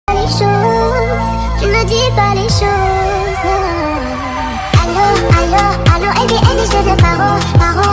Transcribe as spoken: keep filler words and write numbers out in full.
Les choses, tu ne dis pas les choses. Allô, allô, allô, et bien, et je te paro, paro.